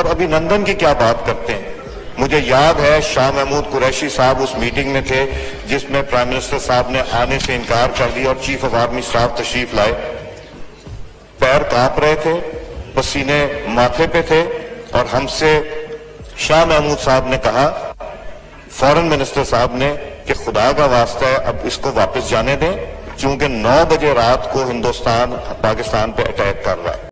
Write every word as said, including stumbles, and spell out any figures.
और अभिनंदन की क्या बात करते हैं। मुझे याद है शाह महमूद कुरैशी साहब उस मीटिंग में थे जिसमें प्राइम मिनिस्टर साहब ने आने से इनकार कर दिया और चीफ ऑफ आर्मी स्टाफ तशरीफ लाए। पैर कांप रहे थे, पसीने माथे पे थे और हमसे शाह महमूद साहब ने कहा, फॉरेन मिनिस्टर साहब ने, कि खुदा का वास्ता है अब इसको वापस जाने दें, क्योंकि नौ बजे रात को हिंदुस्तान पाकिस्तान पे अटैक कर रहा है।